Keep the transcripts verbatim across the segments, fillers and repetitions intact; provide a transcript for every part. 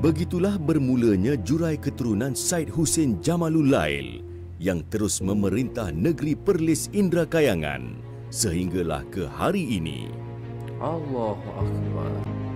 Begitulah bermulanya jurai keturunan Said Hussein Jamalul Lail yang terus memerintah negeri Perlis Indra Kayangan sehinggalah ke hari ini. Allahu Akbar.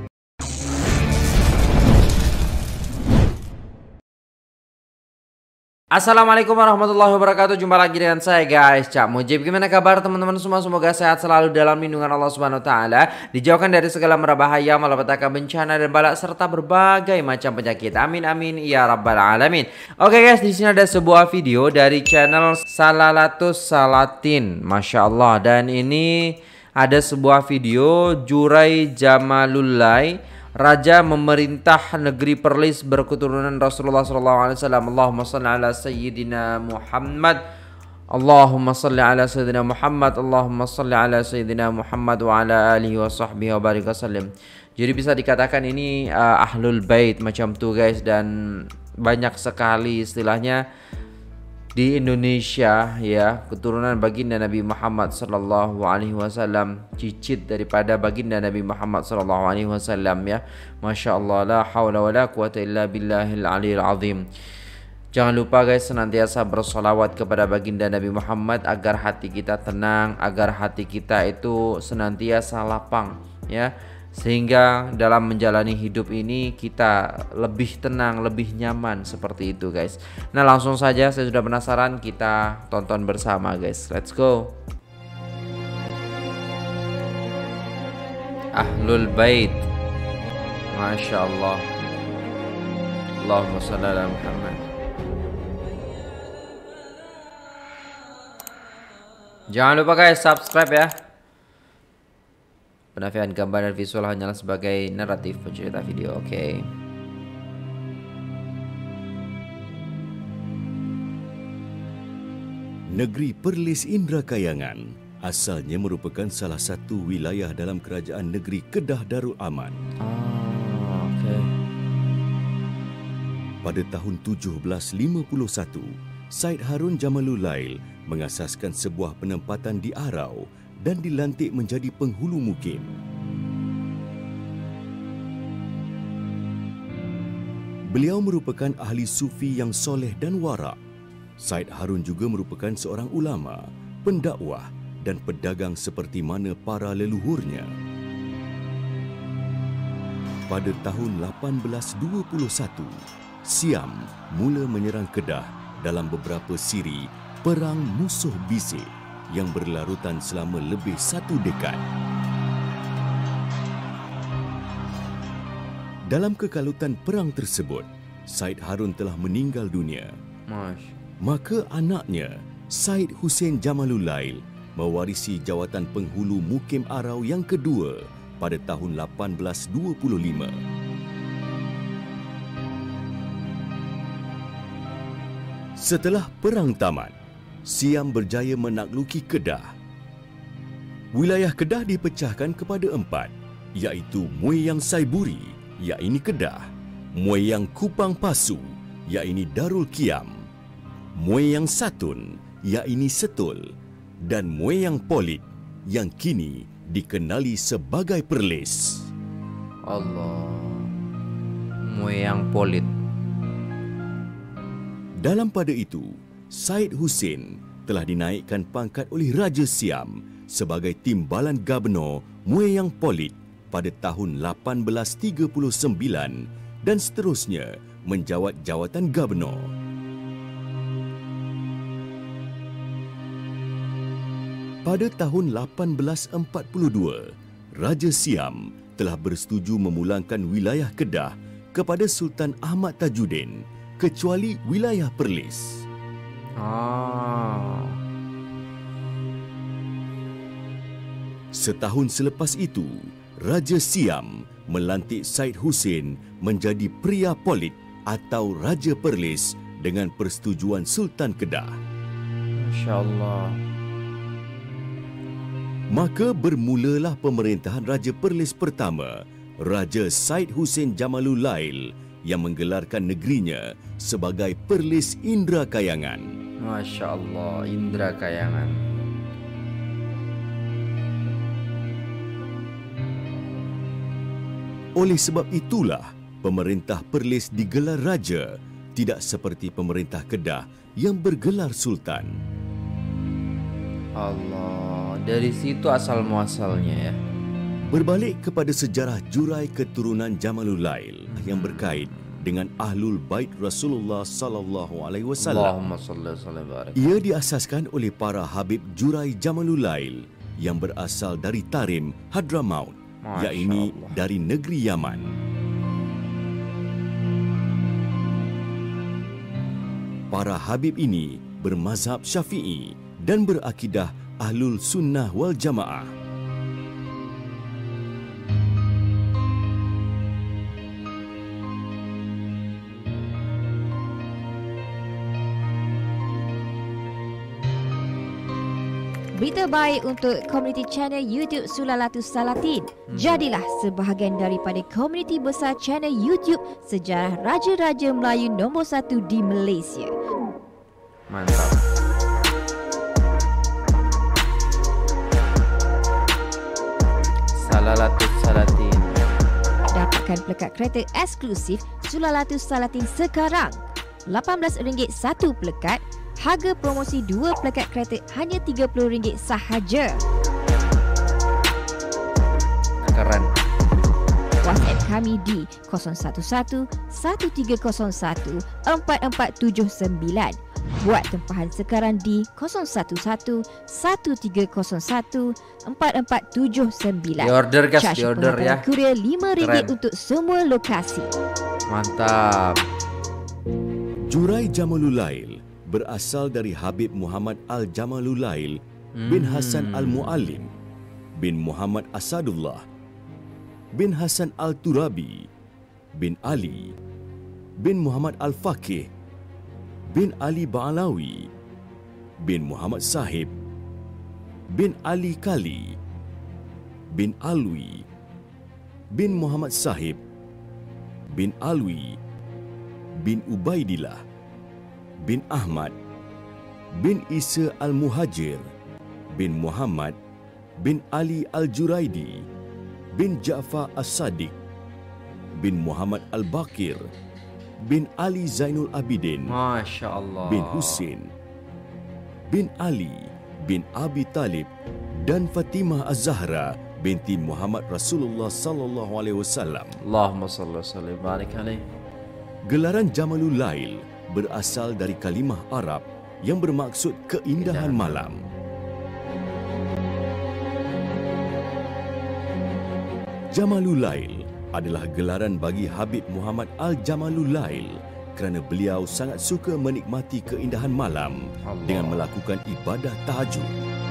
Assalamualaikum warahmatullahi wabarakatuh. Jumpa lagi dengan saya guys, Cak Mujib. Gimana kabar teman-teman semua? Semoga sehat selalu dalam lindungan Allah Subhanahu wa taala, dijauhkan dari segala mara bahaya, malapetaka, bencana dan balak serta berbagai macam penyakit. Amin amin ya rabbal alamin. Oke guys, di sini ada sebuah video dari channel Salalatus Salatin. Masya Allah. Dan ini ada sebuah video Jurai Jamalul Lail, raja memerintah negeri Perlis berketurunan Rasulullah shallallahu alaihi wasallam. Allahumma salli ala Sayyidina Muhammad. Allahumma salli ala Sayyidina Muhammad. Allahumma salli ala Sayyidina Muhammad wa ala alihi wa sahbihi wa barik wasallam. Jadi bisa dikatakan ini uh, Ahlul Bait macam tuh guys. Dan banyak sekali istilahnya di Indonesia ya, keturunan baginda Nabi Muhammad sallallahu alaihi wasallam, cicit daripada baginda Nabi Muhammad sallallahu alaihi wasallam ya. Masya Allah, la haula wa la quwata illa billahil aliyil azim. Jangan lupa guys, senantiasa bersolawat kepada baginda Nabi Muhammad agar hati kita tenang, agar hati kita itu senantiasa lapang ya, sehingga dalam menjalani hidup ini kita lebih tenang, lebih nyaman seperti itu guys. Nah langsung saja, saya sudah penasaran, kita tonton bersama guys. Let's go. Ahlul Bait, Masya Allah. Allahumma shalli ala Muhammad. Jangan lupa guys subscribe ya. Penafian gambar dan visual hanyalah sebagai naratif pencerita video. Oke okay. Negeri Perlis Indra Kayangan asalnya merupakan salah satu wilayah dalam kerajaan negeri Kedah Darul Aman. Oh, okay. Pada tahun tujuh belas lima puluh satu, Said Harun Jamalul Lail mengasaskan sebuah penempatan di Arau dan dilantik menjadi penghulu mukim. Beliau merupakan ahli sufi yang soleh dan warak. Said Harun juga merupakan seorang ulama, pendakwah dan pedagang seperti mana para leluhurnya. Pada tahun lapan belas dua puluh satu, Siam mula menyerang Kedah dalam beberapa siri perang musuh bisik yang berlarutan selama lebih satu dekad. Dalam kekalutan perang tersebut, Said Harun telah meninggal dunia. Masya. Maka anaknya, Said Hussein Jamalul Lail, mewarisi jawatan penghulu mukim Arau yang kedua pada tahun lapan belas dua puluh lima. Setelah perang tamat, Siam berjaya menakluki Kedah. Wilayah Kedah dipecahkan kepada empat, iaitu Mueang Saiburi, iaitu Kedah, Mueang Kupang Pasu, iaitu Darul Kiam, Mueang Satun, iaitu Setul, dan Mueang Polit yang kini dikenali sebagai Perlis. Allah. Mueang Polit. Dalam pada itu, Said Hussein telah dinaikkan pangkat oleh Raja Siam sebagai Timbalan Gubernur Mueang Polit pada tahun lapan belas tiga puluh sembilan dan seterusnya menjawat jawatan Gubernur. Pada tahun lapan belas empat puluh dua, Raja Siam telah bersetuju memulangkan wilayah Kedah kepada Sultan Ahmad Tajuddin kecuali wilayah Perlis. Ah. Setahun selepas itu, Raja Siam melantik Said Hussein menjadi Pria Polit atau Raja Perlis dengan persetujuan Sultan Kedah. Masya Allah. Maka bermulalah pemerintahan Raja Perlis pertama, Raja Said Hussein Jamalul Lail, yang menggelarkan negerinya sebagai Perlis Indra Kayangan. Masya Allah, Indra Kayangan. Oleh sebab itulah, pemerintah Perlis digelar raja, tidak seperti pemerintah Kedah yang bergelar sultan. Allah, dari situ asal muasalnya ya. Berbalik kepada sejarah jurai keturunan Jamalulail hmm. yang berkait dengan Ahlul Bait Rasulullah sallallahu alaihi wasallam. Allahumma salli wa sallim barik. Ia diasaskan oleh para Habib Jurai Jamalulail yang berasal dari Tarim, Hadramaut, yakni dari negeri Yaman. Para Habib ini bermazhab Syafi'i dan berakidah Ahlul Sunnah wal Jamaah. Berita baik untuk komuniti channel YouTube Sulalatus Salatin. Jadilah sebahagian daripada komuniti besar channel YouTube sejarah Raja-Raja Melayu nombor satu di Malaysia. Mantap. Sulalatus Salatin. Dapatkan pelekat kereta eksklusif Sulalatus Salatin sekarang. lapan belas ringgit satu pelekat. Harga promosi dua pelekat kereta hanya tiga puluh ringgit sahaja. Keren. WhatsApp kami di kosong satu satu, satu tiga kosong satu, empat empat tujuh sembilan. Buat tempahan sekarang di kosong satu satu, satu tiga kosong satu, empat empat tujuh sembilan. Di order guys, di order ya. Kurier lima ringgit untuk semua lokasi. Mantap. Jurai Jamalulail berasal dari Habib Muhammad Al-Jamalulail bin Hasan Al-Muallim bin Muhammad Asadullah bin Hasan Al-Turabi bin Ali bin Muhammad Al-Faqih bin Ali Ba'alawi bin Muhammad Sahib bin Ali Kali bin Alwi bin Muhammad Sahib bin Alwi bin Ubaidillah bin Ahmad bin Isa Al-Muhajir bin Muhammad bin Ali Al-Juraidi bin Ja'far As-Sadiq bin Muhammad Al-Baqir bin Ali Zainul Abidin Masya Allah bin Husin bin Ali bin Abi Talib dan Fatimah Az-Zahra binti Muhammad Rasulullah sallallahu alaihi wasallam. Allahumma salli wa sallim barik alaihi. Gelaran Jamalulail berasal dari kalimah Arab yang bermaksud keindahan malam. Jamalulail adalah gelaran bagi Habib Muhammad Al-Jamalulail kerana beliau sangat suka menikmati keindahan malam Allah. Dengan melakukan ibadah tahajud.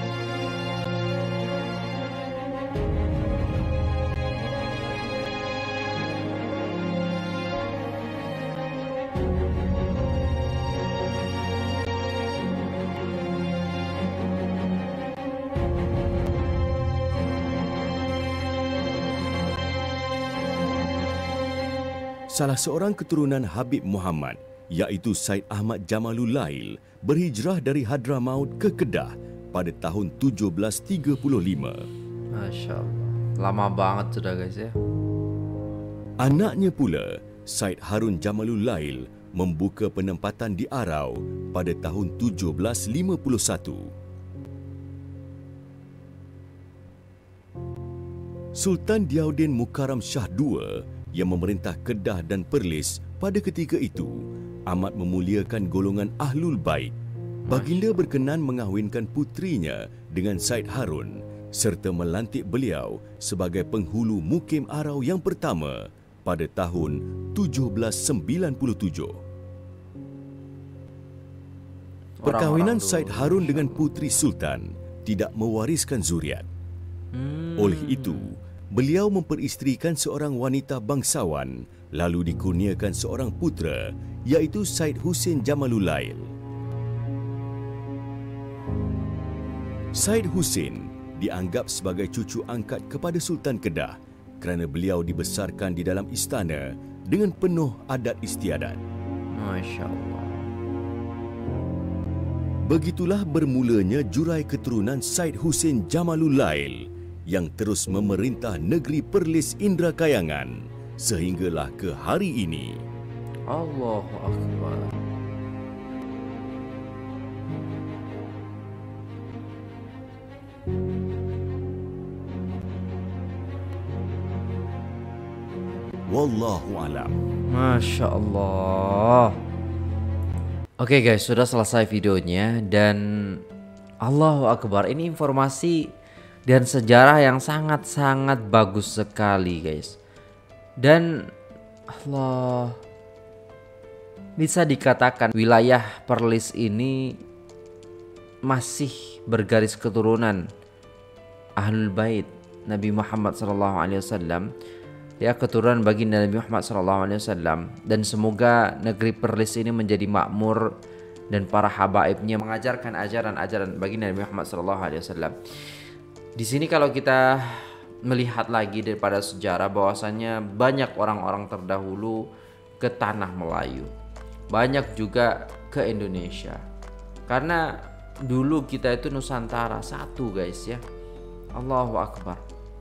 Salah seorang keturunan Habib Muhammad, iaitu Said Ahmad Jamalulail, berhijrah dari Hadramaut ke Kedah pada tahun tujuh belas tiga puluh lima. Masya Allah. Lama banget sudah guys ya. Anaknya pula, Said Harun Jamalulail, membuka penempatan di Arau pada tahun tujuh belas lima puluh satu. Sultan Diaudin Mukarram Shah kedua yang memerintah Kedah dan Perlis pada ketika itu amat memuliakan golongan Ahlul Bait. Baginda berkenan mengahwinkan putrinya dengan Said Harun serta melantik beliau sebagai penghulu Mukim Arau yang pertama pada tahun tujuh belas sembilan puluh tujuh. Perkahwinan Said Harun dengan putri Sultan tidak mewariskan zuriat. Oleh itu, beliau memperisterikan seorang wanita bangsawan lalu dikurniakan seorang putera iaitu Said Husin Jamalulail. Said Husin dianggap sebagai cucu angkat kepada Sultan Kedah kerana beliau dibesarkan di dalam istana dengan penuh adat istiadat. Masya Allah. Begitulah bermulanya jurai keturunan Said Husin Jamalulail yang terus memerintah negeri Perlis Indra Kayangan sehinggalah ke hari ini. Allahu Akbar. Wallahu a'lam. Masya Allah. Oke guys, sudah selesai videonya dan Allahu Akbar, ini informasi dan sejarah yang sangat-sangat bagus sekali guys. Dan Allah, bisa dikatakan wilayah Perlis ini masih bergaris keturunan Ahlul Bait Nabi Muhammad shallallahu alaihi wasallam, ya, keturunan baginda Nabi Muhammad shallallahu alaihi wasallam. Dan semoga negeri Perlis ini menjadi makmur dan para habaibnya mengajarkan ajaran-ajaran baginda Nabi Muhammad shallallahu alaihi wasallam. Di sini kalau kita melihat lagi daripada sejarah, bahwasannya banyak orang-orang terdahulu ke tanah Melayu, banyak juga ke Indonesia. Karena dulu kita itu Nusantara satu guys ya. Allahu Akbar.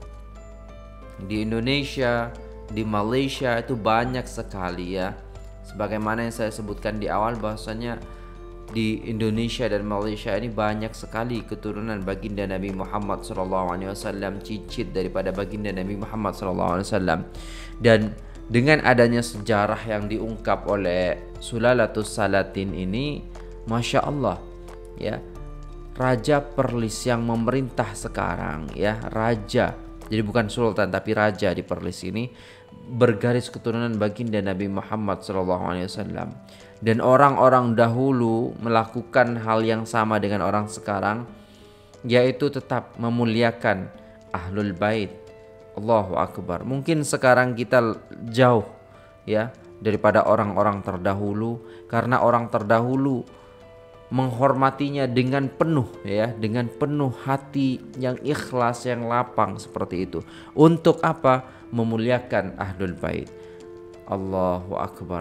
Di Indonesia, di Malaysia itu banyak sekali ya. Sebagaimana yang saya sebutkan di awal, bahwasanya di Indonesia dan Malaysia ini banyak sekali keturunan baginda Nabi Muhammad shallallahu alaihi wasallam, cicit daripada baginda Nabi Muhammad shallallahu alaihi wasallam. Dan dengan adanya sejarah yang diungkap oleh Sulalatus Salatin ini, Masya Allah ya, Raja Perlis yang memerintah sekarang ya, raja, jadi bukan sultan tapi raja di Perlis ini, bergaris keturunan baginda Nabi Muhammad shallallahu alaihi wasallam. Dan orang-orang dahulu melakukan hal yang sama dengan orang sekarang, yaitu tetap memuliakan Ahlul Bait. Allahu Akbar. Mungkin sekarang kita jauh ya daripada orang-orang terdahulu, karena orang terdahulu menghormatinya dengan penuh ya, dengan penuh hati yang ikhlas, yang lapang seperti itu. Untuk apa? Memuliakan Ahlul Bait. Allahu Akbar.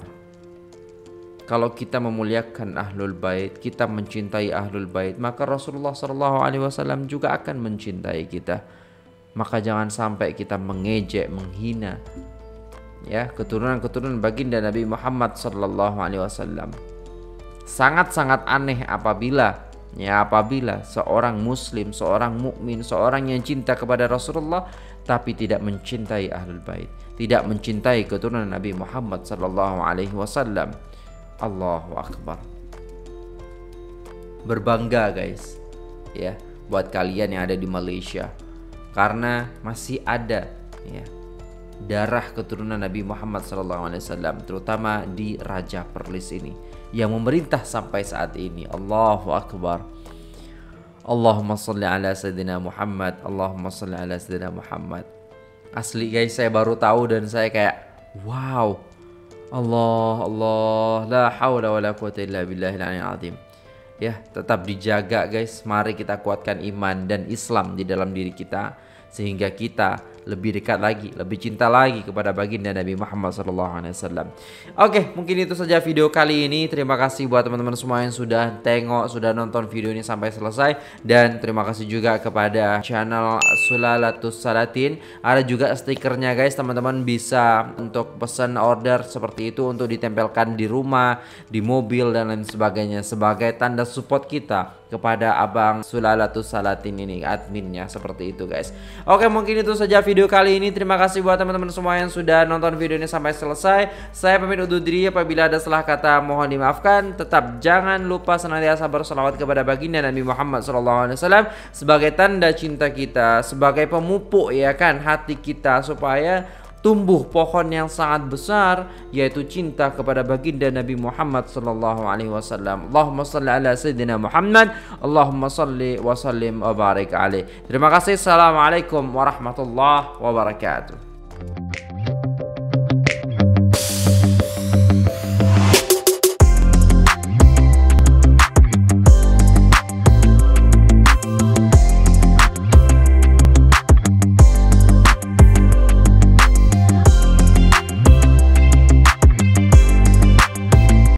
Kalau kita memuliakan Ahlul Bait, kita mencintai Ahlul Bait, maka Rasulullah shallallahu alaihi wasallam juga akan mencintai kita. Maka jangan sampai kita mengejek, menghina ya keturunan-keturunan baginda Nabi Muhammad shallallahu alaihi wasallam. Sangat-sangat aneh apabila ya apabila seorang muslim, seorang mukmin, seorang yang cinta kepada Rasulullah tapi tidak mencintai Ahlul Bait, tidak mencintai keturunan Nabi Muhammad sallallahu alaihi wasallam. Allahu Akbar. Berbangga guys ya buat kalian yang ada di Malaysia, karena masih ada ya darah keturunan Nabi Muhammad sallallahu alaihi wasallam, terutama di Raja Perlis ini yang memerintah sampai saat ini. Allahu Akbar. Allahumma salli ala sayyidina Muhammad, Allahumma salli ala sayyidina Muhammad. Asli guys, saya baru tahu dan saya kayak wow. Allah, Allah, la haula wala quwata illa billahil aliyyil azim. Ya, tetap dijaga guys. Mari kita kuatkan iman dan Islam di dalam diri kita, sehingga kita lebih dekat lagi, lebih cinta lagi kepada baginda Nabi Muhammad shallallahu alaihi wasallam. Oke, mungkin itu saja video kali ini. Terima kasih buat teman-teman semua yang sudah tengok, sudah nonton video ini sampai selesai. Dan terima kasih juga kepada channel Sulalatus Salatin. Ada juga stikernya guys, teman-teman bisa untuk pesan order seperti itu untuk ditempelkan di rumah, di mobil dan lain sebagainya, sebagai tanda support kita kepada Abang Sulalatus Salatin ini, adminnya, seperti itu guys. Oke, mungkin itu saja video kali ini. Terima kasih buat teman-teman semua yang sudah nonton video ini sampai selesai. Saya pamit undur diri. Apabila ada salah kata mohon dimaafkan. Tetap jangan lupa senantiasa berselawat kepada baginda Nabi Muhammad shallallahu alaihi wasallam sebagai tanda cinta kita, sebagai pemupuk ya kan hati kita, supaya tumbuh pohon yang sangat besar, yaitu cinta kepada baginda Nabi Muhammad sallallahu alaihi wasallam. Allahumma salli ala sayyidina Muhammad, Allahumma salli wa sallim wa barik alaih. Terima kasih. Assalamualaikum warahmatullahi wabarakatuh.